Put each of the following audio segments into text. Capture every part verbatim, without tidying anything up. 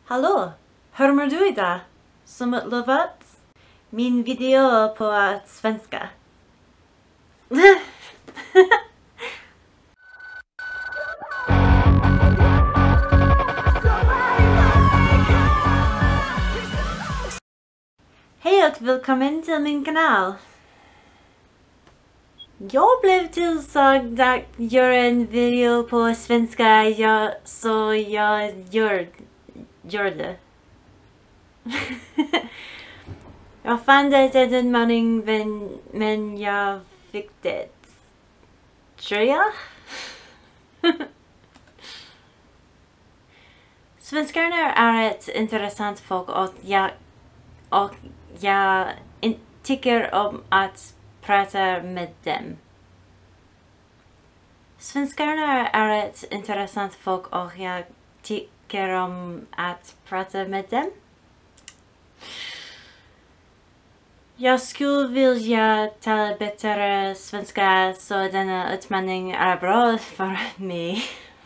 Hallå! Hur mår du idag? Som ett lovat? Min video på svenska. Hej och välkommen till min kanal. Jag blev tillsagd att göra en video på svenska, jag, så jag gör, gör det. Jag fann det en utmaning, men, men jag fick det. Tror jag? Svenskarna är ett intressant folk och jag, och jag in, tycker om att prata med dem. Svenskarna är ett intressant folk och jag tycker om att prata med dem. Jag skulle vilja tala bättre svenska, så denna utmaning är bra för mig.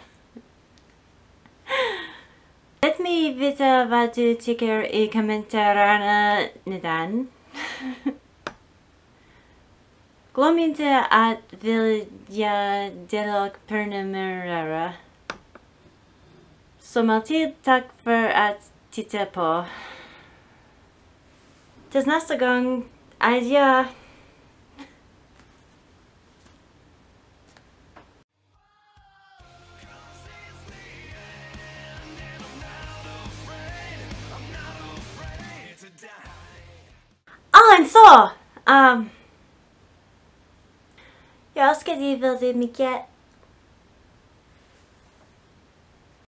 Låt mig veta vad du tycker i kommentarerna nedan. Glöm inte att vilja dela och prenumerera. Som alltid, tack för att titta på. Tills nästa gång, adjö! Ah, en så! Um, jag älskar dig väldigt mycket.